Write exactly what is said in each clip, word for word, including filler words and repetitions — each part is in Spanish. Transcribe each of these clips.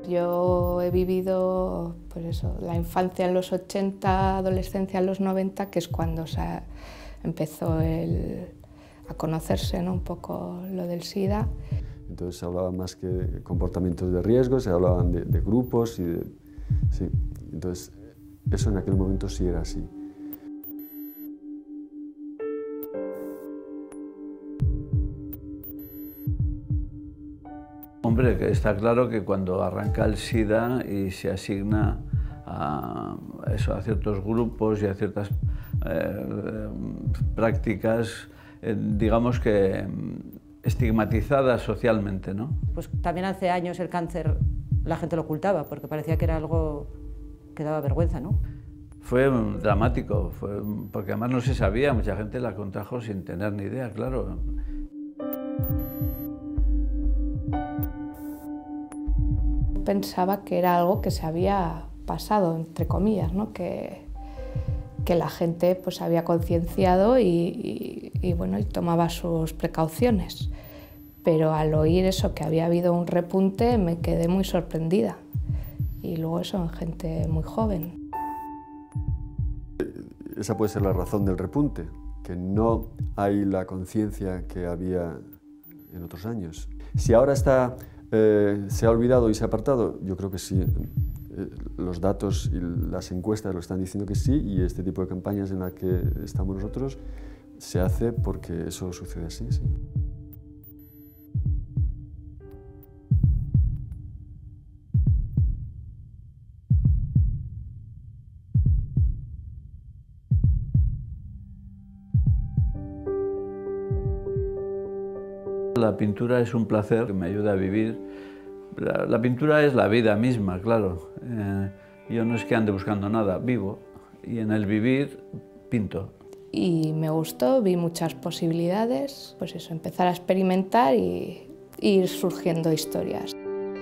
Yo he vivido pues eso, la infancia en los ochenta, adolescencia en los noventa, que es cuando se empezó el, a conocerse, ¿no?, un poco lo del SIDA. Entonces se hablaba más que de comportamientos de riesgo, se hablaban de, de grupos y de, sí. Entonces eso en aquel momento sí era así. Hombre, que está claro que cuando arranca el SIDA y se asigna a, eso, a ciertos grupos y a ciertas eh, prácticas, eh, digamos que estigmatizadas socialmente, ¿no? Pues también hace años el cáncer la gente lo ocultaba porque parecía que era algo que daba vergüenza, ¿no? Fue dramático, fue, porque además no se sabía, mucha gente la contrajo sin tener ni idea, claro. Pensaba que era algo que se había pasado, entre comillas, ¿no?, que, que la gente pues había concienciado y, y, y, bueno, y tomaba sus precauciones. Pero al oír eso, que había habido un repunte, me quedé muy sorprendida. Y luego eso en gente muy joven. Esa puede ser la razón del repunte, que no hay la conciencia que había en otros años. Si ahora está, eh, se ha olvidado y se ha apartado, yo creo que sí. Eh, los datos y las encuestas lo están diciendo que sí, y este tipo de campañas en las que estamos nosotros se hace porque eso sucede así, sí. La pintura es un placer que me ayuda a vivir. La, la pintura es la vida misma, claro. Eh, yo no es que ande buscando nada, vivo. Y en el vivir, pinto. Y me gustó, vi muchas posibilidades, pues eso, empezar a experimentar y, y ir surgiendo historias.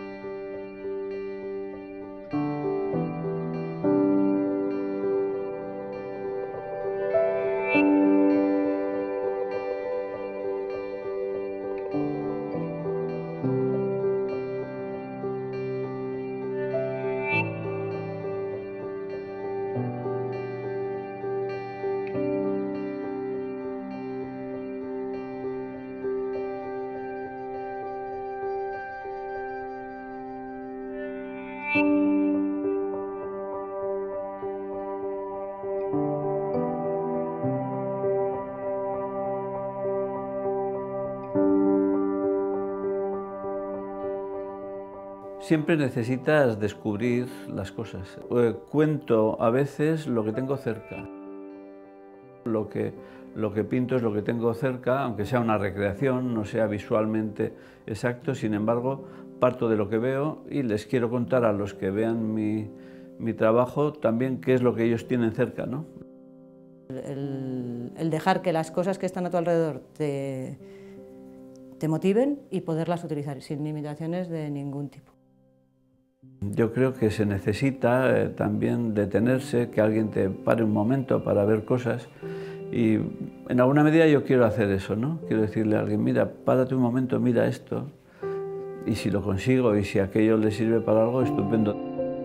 Siempre necesitas descubrir las cosas. Cuento a veces lo que tengo cerca. Lo que, lo que pinto es lo que tengo cerca, aunque sea una recreación, no sea visualmente exacto, sin embargo, parto de lo que veo y les quiero contar a los que vean mi, mi trabajo también qué es lo que ellos tienen cerca, ¿no? El, el dejar que las cosas que están a tu alrededor te, te motiven y poderlas utilizar sin limitaciones de ningún tipo. Yo creo que se necesita eh, también detenerse, que alguien te pare un momento para ver cosas, y en alguna medida yo quiero hacer eso, ¿no? Quiero decirle a alguien, mira, párate un momento, mira esto, y si lo consigo y si aquello le sirve para algo, estupendo.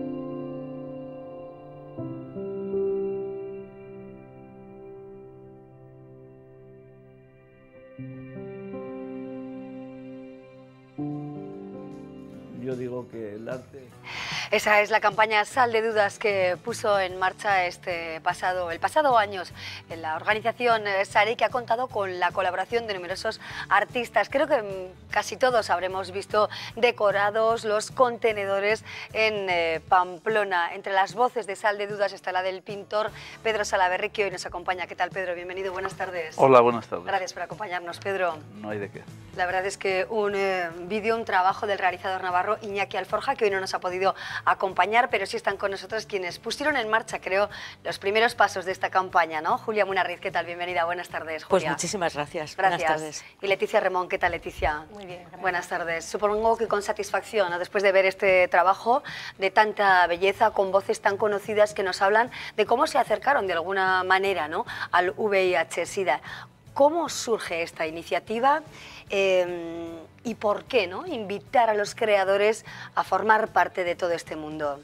Yo digo que el arte... Esa es la campaña Sal de Dudas que puso en marcha este pasado, el pasado año en la organización Sarey, que ha contado con la colaboración de numerosos artistas. Creo que casi todos habremos visto decorados los contenedores en eh, Pamplona. Entre las voces de Sal de Dudas está la del pintor Pedro Salaverry, que hoy nos acompaña. ¿Qué tal, Pedro? Bienvenido, buenas tardes. Hola, buenas tardes. Gracias por acompañarnos, Pedro. No hay de qué. La verdad es que un eh, vídeo, un trabajo del realizador navarro Iñaki Alforja, que hoy no nos ha podido acompañar, pero sí están con nosotros quienes pusieron en marcha, creo, los primeros pasos de esta campaña, ¿no? Julia Munarriz, ¿qué tal? Bienvenida, buenas tardes, Julia. Pues muchísimas gracias. Gracias. Buenas tardes. Y Leticia Remón, ¿qué tal, Leticia? Muy bien, gracias. Buenas tardes. Supongo que con satisfacción, ¿no?, después de ver este trabajo de tanta belleza, con voces tan conocidas que nos hablan de cómo se acercaron de alguna manera, ¿no?, al V I H SIDA. ¿Cómo surge esta iniciativa? Eh, y por qué, ¿no?, invitar a los creadores a formar parte de todo este mundo.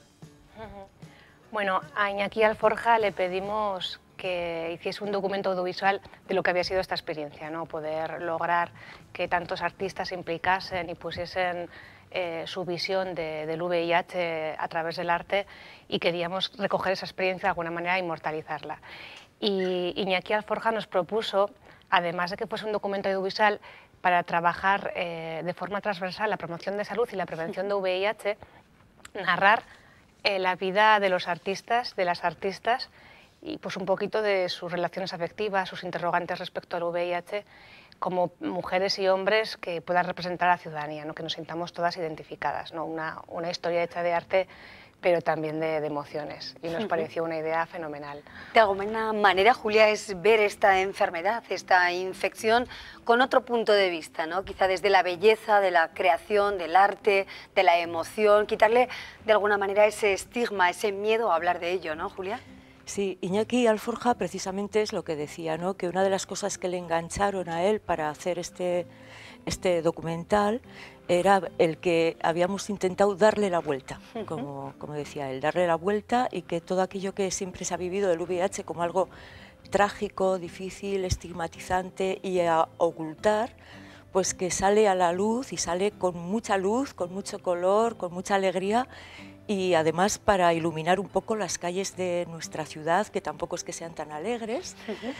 Bueno, a Iñaki Alforja le pedimos que hiciese un documento audiovisual de lo que había sido esta experiencia, ¿no? Poder lograr que tantos artistas se implicasen y pusiesen eh, su visión de, del V I H a través del arte, y queríamos recoger esa experiencia de alguna manera e inmortalizarla. Y Iñaki Alforja nos propuso, además de que fuese un documento audiovisual, para trabajar eh, de forma transversal la promoción de salud y la prevención de V I H, narrar eh, la vida de los artistas, de las artistas, y pues un poquito de sus relaciones afectivas, sus interrogantes respecto al V I H, como mujeres y hombres que puedan representar a la ciudadanía, ¿no? Que nos sintamos todas identificadas, ¿no? Una, una historia hecha de arte, pero también de, de emociones, y nos pareció una idea fenomenal. De alguna manera, Julia, es ver esta enfermedad, esta infección, con otro punto de vista, ¿no? Quizá desde la belleza, de la creación, del arte, de la emoción, quitarle de alguna manera ese estigma, ese miedo a hablar de ello, ¿no, Julia? Sí, Iñaki Alforja precisamente es lo que decía, ¿no? Que una de las cosas que le engancharon a él para hacer este, este documental era el que habíamos intentado darle la vuelta, como, como decía él, darle la vuelta, y que todo aquello que siempre se ha vivido del V I H como algo trágico, difícil, estigmatizante y a ocultar, pues que sale a la luz, y sale con mucha luz, con mucho color, con mucha alegría, y además para iluminar un poco las calles de nuestra ciudad, que tampoco es que sean tan alegres,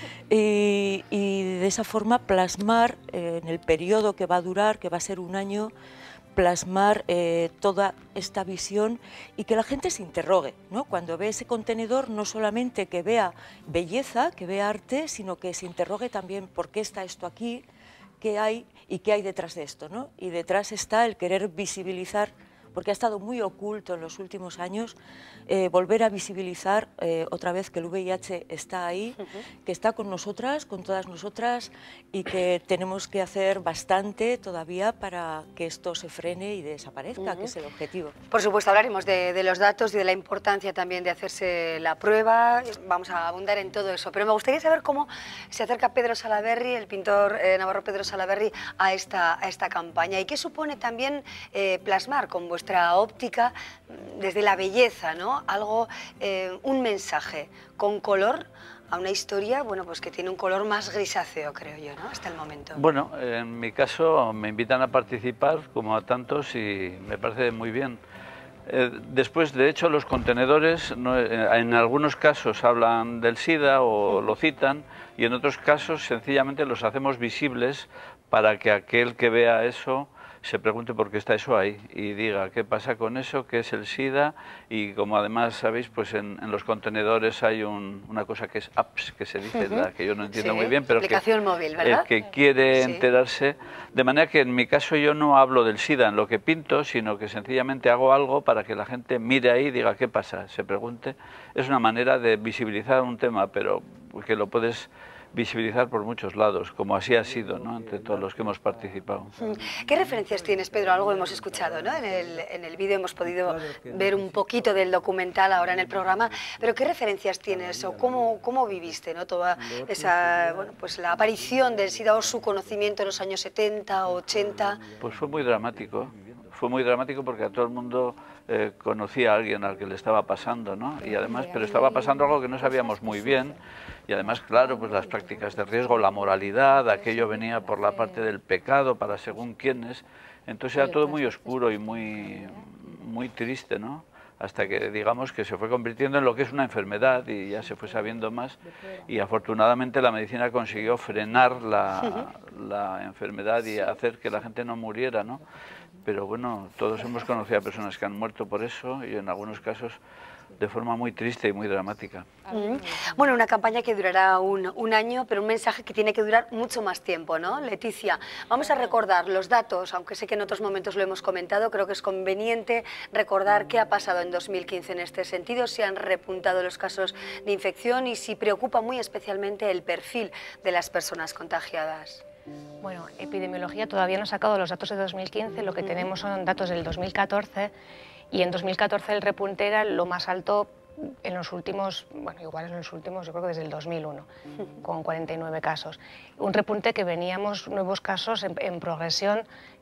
y, y de esa forma plasmar eh, en el periodo que va a durar, que va a ser un año, plasmar eh, toda esta visión, y que la gente se interrogue, ¿no? Cuando ve ese contenedor, no solamente que vea belleza, que vea arte, sino que se interrogue también por qué está esto aquí, qué hay y qué hay detrás de esto, ¿no? Y detrás está el querer visibilizar, porque ha estado muy oculto en los últimos años, eh, volver a visibilizar eh, otra vez que el V I H está ahí, uh-huh. que está con nosotras, con todas nosotras, y que tenemos que hacer bastante todavía para que esto se frene y desaparezca, uh-huh. que es el objetivo. Por supuesto, hablaremos de, de los datos y de la importancia también de hacerse la prueba, vamos a abundar en todo eso, pero me gustaría saber cómo se acerca Pedro Salaberry, el pintor eh, navarro Pedro Salaberry, a esta, a esta campaña, y qué supone también eh, plasmar con vuestra óptica, desde la belleza, ¿no? Algo, eh, un mensaje con color a una historia, bueno, pues que tiene un color más grisáceo, creo yo, ¿no? Hasta el momento. Bueno, en mi caso me invitan a participar, como a tantos, y me parece muy bien. Eh, después, de hecho, los contenedores, no, eh, en algunos casos hablan del SIDA o lo citan, y en otros casos sencillamente los hacemos visibles para que aquel que vea eso se pregunte por qué está eso ahí y diga qué pasa con eso, qué es el SIDA. Y como además sabéis, pues en, en los contenedores hay un, una cosa que es apps, que se dice, uh-huh. la que yo no entiendo sí, muy bien, pero aplicación que, móvil, ¿verdad? el que quiere sí. enterarse, de manera que en mi caso yo no hablo del SIDA en lo que pinto, sino que sencillamente hago algo para que la gente mire ahí y diga qué pasa, se pregunte. Es una manera de visibilizar un tema, pero que lo puedes visibilizar por muchos lados, como así ha sido, ¿no?, entre todos los que hemos participado. ¿Qué referencias tienes, Pedro? Algo hemos escuchado, ¿no? En el, en el vídeo hemos podido ver un poquito del documental ahora en el programa, pero ¿qué referencias tienes o cómo, cómo viviste, ¿no?, toda esa, bueno, pues la aparición del SIDA o su conocimiento en los años setenta, ochenta? Pues fue muy dramático, fue muy dramático porque a todo el mundo eh, conocía a alguien al que le estaba pasando, ¿no? Y además, pero estaba pasando algo que no sabíamos muy bien. Y además, claro, pues las prácticas de riesgo, la moralidad, aquello venía por la parte del pecado para según quiénes. Entonces era todo muy oscuro y muy, muy triste, ¿no? Hasta que, digamos, que se fue convirtiendo en lo que es una enfermedad y ya se fue sabiendo más. Y afortunadamente la medicina consiguió frenar la, la enfermedad y hacer que la gente no muriera, ¿no? Pero bueno, todos hemos conocido a personas que han muerto por eso y en algunos casos de forma muy triste y muy dramática. Mm. Bueno, una campaña que durará un, un año, pero un mensaje que tiene que durar mucho más tiempo, ¿no? Leticia, vamos a recordar los datos, aunque sé que en otros momentos lo hemos comentado, creo que es conveniente recordar qué ha pasado en dos mil quince en este sentido, si han repuntado los casos de infección y si preocupa muy especialmente el perfil de las personas contagiadas. Bueno, epidemiología todavía no ha sacado los datos de dos mil quince, lo que tenemos son datos del dos mil catorce, y en dos mil catorce el repunte era lo más alto en los últimos, bueno, igual en los últimos, yo creo que desde el dos mil uno, con cuarenta y nueve casos. Un repunte que veníamos nuevos casos en, en progresión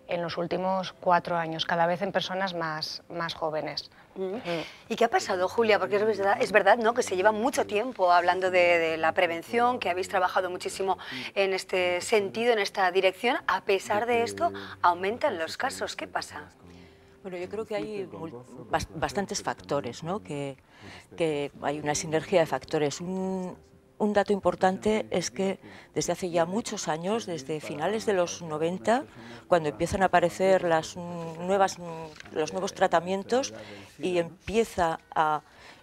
en los últimos cuatro años, cada vez en personas más, más jóvenes. Mm. ¿Y qué ha pasado, Julia? Porque es verdad, es verdad, ¿no?, que se lleva mucho tiempo hablando de, de la prevención, que habéis trabajado muchísimo en este sentido, en esta dirección. A pesar de esto, aumentan los casos. ¿Qué pasa? Bueno, yo creo que hay bastantes factores, ¿no? que, que hay una sinergia de factores. Un, un dato importante es que desde hace ya muchos años, desde finales de los noventa, cuando empiezan a aparecer las nuevas, los nuevos tratamientos y empieza a,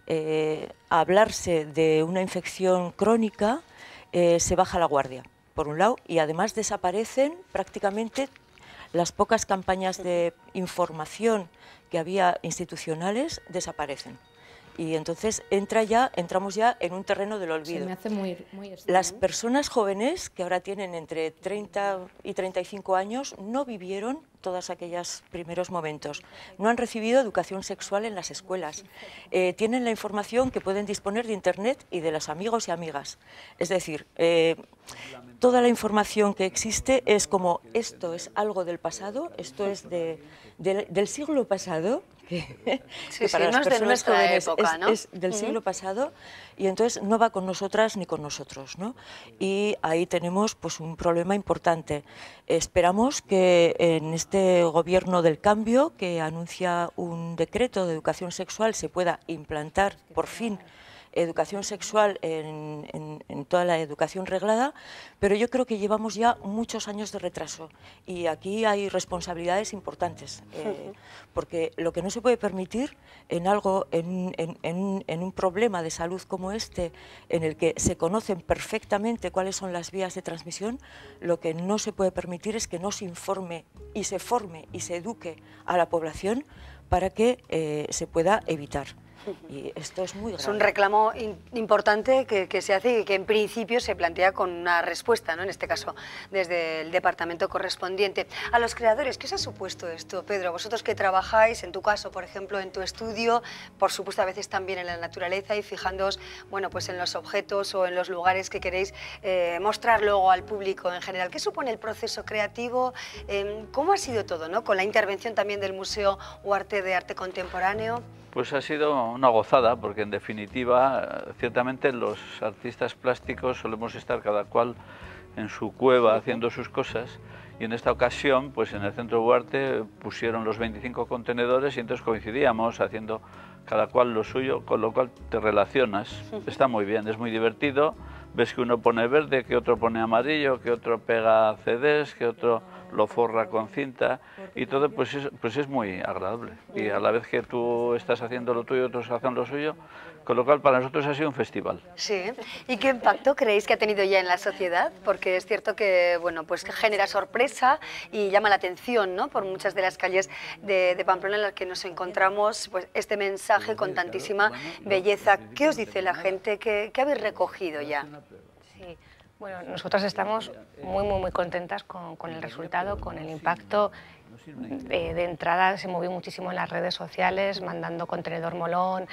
eh, a hablarse de una infección crónica, eh, se baja la guardia, por un lado, y además desaparecen prácticamente las pocas campañas de información que había institucionales, desaparecen. Y entonces entra ya, entramos ya en un terreno del olvido. Se me hace muy, muy extraño. Las personas jóvenes, que ahora tienen entre treinta y treinta y cinco años, no vivieron todos aquellos primeros momentos. No han recibido educación sexual en las escuelas. Eh, tienen la información que pueden disponer de Internet y de los amigos y amigas. Es decir, eh, toda la información que existe es como, esto es algo del pasado, esto es de, de, del siglo pasado, que, sí, que para sí, las no es personas de nuestra jóvenes época, es, ¿no? es del uh-huh. siglo pasado, y entonces no va con nosotras ni con nosotros, ¿no? Y ahí tenemos pues un problema importante. Esperamos que en este gobierno del cambio, que anuncia un decreto de educación sexual, se pueda implantar por fin educación sexual en, en, en toda la educación reglada, pero yo creo que llevamos ya muchos años de retraso y aquí hay responsabilidades importantes, eh, porque lo que no se puede permitir en algo, en, en, en, en un problema de salud como este, en el que se conocen perfectamente cuáles son las vías de transmisión, lo que no se puede permitir es que no se informe y se forme y se eduque a la población para que eh, se pueda evitar. Y esto es muy grave. Es un reclamo in, importante que, que se hace y que en principio se plantea con una respuesta, ¿no?, en este caso desde el departamento correspondiente. A los creadores, ¿qué os ha supuesto esto, Pedro? Vosotros que trabajáis, en tu caso, por ejemplo, en tu estudio, por supuesto a veces también en la naturaleza y fijándoos, bueno, pues en los objetos o en los lugares que queréis eh, mostrar luego al público en general. ¿Qué supone el proceso creativo? Eh, ¿Cómo ha sido todo, ¿no?, con la intervención también del Museo Huarte de Arte Contemporáneo? Pues ha sido una gozada, porque en definitiva, ciertamente los artistas plásticos solemos estar cada cual en su cueva haciendo sus cosas, y en esta ocasión, pues en el Centro Huarte pusieron los veinticinco contenedores y entonces coincidíamos haciendo cada cual lo suyo, con lo cual te relacionas. Está muy bien, es muy divertido, ves que uno pone verde, que otro pone amarillo, que otro pega C Ds, que otro lo forra con cinta, y todo pues es, pues es muy agradable. Y a la vez que tú estás haciendo lo tuyo, otros hacen lo suyo, con lo cual para nosotros ha sido un festival. Sí. ¿Y qué impacto creéis que ha tenido ya en la sociedad? Porque es cierto que, bueno, pues genera sorpresa y llama la atención, ¿no?, por muchas de las calles de, de Pamplona en las que nos encontramos, pues este mensaje con tantísima belleza. ¿Qué os dice la gente? ¿Qué, qué habéis recogido ya? Sí. Bueno, nosotras estamos muy, muy, muy contentas con, con el resultado, con el impacto. Eh, de entrada se movió muchísimo en las redes sociales, mandando contenedor molón,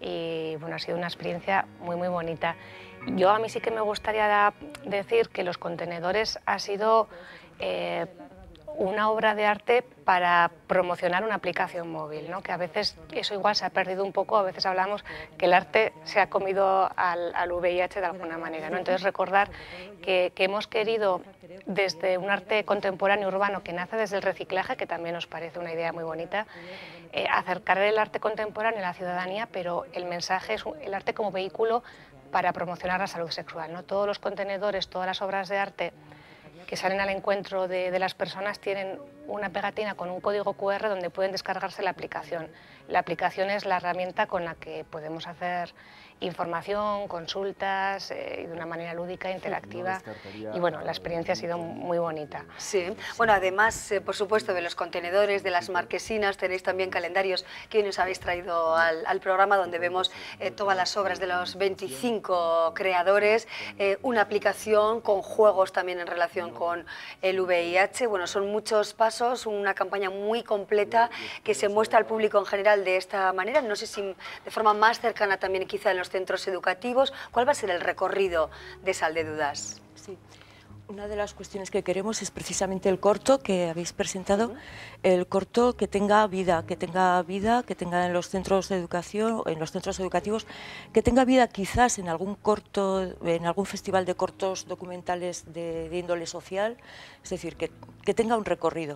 y bueno, ha sido una experiencia muy, muy bonita. Yo a mí sí que me gustaría decir que los contenedores ha sido eh, una obra de arte para promocionar una aplicación móvil, ¿no?, que a veces eso igual se ha perdido un poco, a veces hablamos que el arte se ha comido al, al V I H de alguna manera, ¿no? Entonces recordar que, que hemos querido desde un arte contemporáneo urbano que nace desde el reciclaje, que también nos parece una idea muy bonita, eh, acercar el arte contemporáneo a la ciudadanía, pero el mensaje es el arte como vehículo para promocionar la salud sexual, ¿no? Todos los contenedores, todas las obras de arte que salen al encuentro de, de las personas tienen una pegatina con un código cu erre donde pueden descargarse la aplicación. La aplicación es la herramienta con la que podemos hacer información, consultas, eh, de una manera lúdica, interactiva, y bueno, la experiencia ha sido muy bonita. Sí, bueno, además, eh, por supuesto, de los contenedores, de las marquesinas, tenéis también calendarios que hoy nos habéis traído al, al programa, donde vemos eh, todas las obras de los veinticinco creadores, eh, una aplicación con juegos también en relación con el V I H. Bueno, son muchos pasos, una campaña muy completa que se muestra al público en general de esta manera, no sé si de forma más cercana también quizá en los centros educativos. ¿Cuál va a ser el recorrido de Sal de Dudas? Sí. Una de las cuestiones que queremos es precisamente el corto que habéis presentado, el corto que tenga vida, que tenga vida, que tenga en los centros de educación, en los centros educativos, que tenga vida quizás en algún corto, en algún festival de cortos documentales de, de índole social, es decir, que, que tenga un recorrido.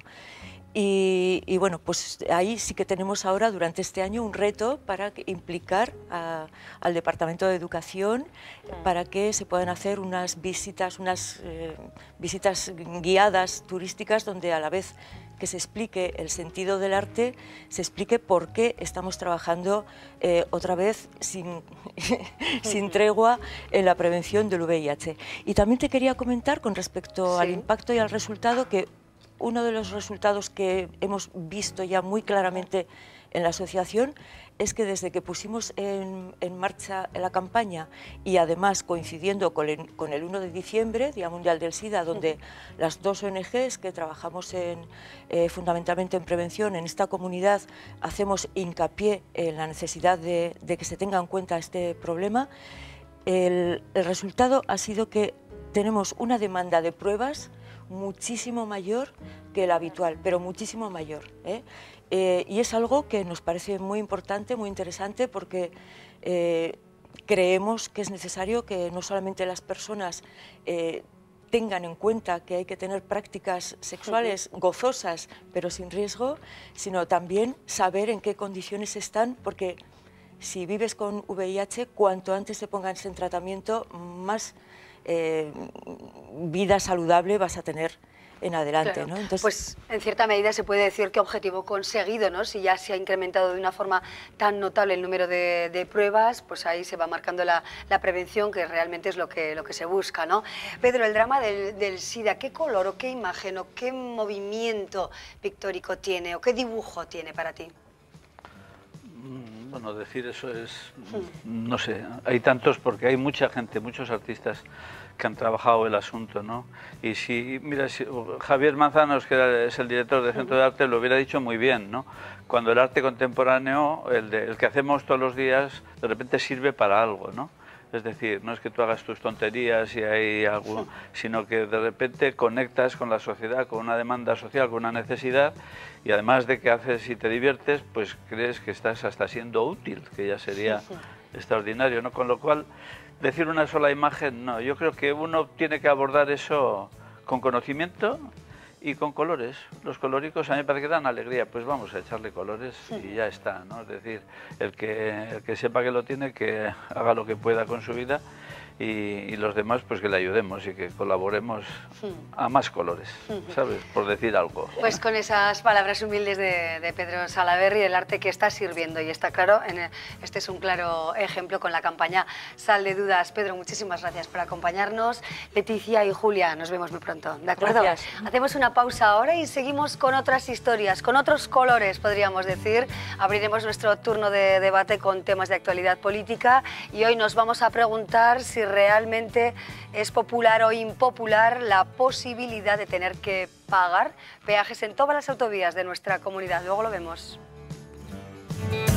Y, y bueno, pues ahí sí que tenemos ahora durante este año un reto para implicar a, al Departamento de Educación para que se puedan hacer unas visitas, unas eh, visitas guiadas turísticas donde a la vez que se explique el sentido del arte, se explique por qué estamos trabajando eh, otra vez sin, sin tregua en la prevención del V I H. Y también te quería comentar con respecto sí. al impacto y al resultado que uno de los resultados que hemos visto ya muy claramente en la asociación es que desde que pusimos en, en marcha la campaña y además coincidiendo con el, con el uno de diciembre, Día Mundial del SIDA, donde las dos O N Ges que trabajamos en, eh, fundamentalmente en prevención en esta comunidad hacemos hincapié en la necesidad de, de que se tenga en cuenta este problema, el, el resultado ha sido que tenemos una demanda de pruebas muchísimo mayor que la habitual, pero muchísimo mayor, ¿eh? Eh, y es algo que nos parece muy importante, muy interesante, porque eh, creemos que es necesario que no solamente las personas eh, tengan en cuenta que hay que tener prácticas sexuales gozosas, pero sin riesgo, sino también saber en qué condiciones están, porque si vives con V I H, cuanto antes te pongas en tratamiento, más Eh, vida saludable vas a tener en adelante. Claro. ¿no? Entonces, pues en cierta medida se puede decir que objetivo conseguido, ¿no? Si ya se ha incrementado de una forma tan notable el número de, de pruebas, pues ahí se va marcando la, la prevención, que realmente es lo que, lo que se busca, ¿no? Pedro, el drama del, del SIDA, ¿qué color o qué imagen o qué movimiento pictórico tiene o qué dibujo tiene para ti? Bueno, decir eso es, no sé, hay tantos porque hay mucha gente, muchos artistas que han trabajado el asunto, ¿no? Y si, mira, si Javier Manzanos, que era, es el director del Centro de Arte, lo hubiera dicho muy bien, ¿no? Cuando el arte contemporáneo, el, de, el que hacemos todos los días, de repente sirve para algo, ¿no? Es decir, no es que tú hagas tus tonterías y hay algo, sino que de repente conectas con la sociedad, con una demanda social, con una necesidad, y además de que haces y te diviertes, pues crees que estás hasta siendo útil, que ya sería extraordinario, ¿no? Con lo cual, decir una sola imagen, no, yo creo que uno tiene que abordar eso con conocimiento y con colores. Los colóricos a mí me parece que dan alegría, pues vamos a echarle colores y ya está, ¿no? Es decir, el que, el que sepa que lo tiene, que haga lo que pueda con su vida y, y los demás pues que le ayudemos y que colaboremos a más colores, ¿sabes? Por decir algo. Pues con esas palabras humildes de, de Pedro Salaverry, el arte que está sirviendo, y está claro, en el, este es un claro ejemplo con la campaña Sal de Dudas. Pedro, muchísimas gracias por acompañarnos. Leticia y Julia, nos vemos muy pronto, ¿de acuerdo? Gracias. Hacemos una pausa ahora y seguimos con otras historias, con otros colores, podríamos decir. Abriremos nuestro turno de debate con temas de actualidad política y hoy nos vamos a preguntar si realmente es popular o impopular la posibilidad de tener que pagar peajes en todas las autovías de nuestra comunidad. Luego lo vemos.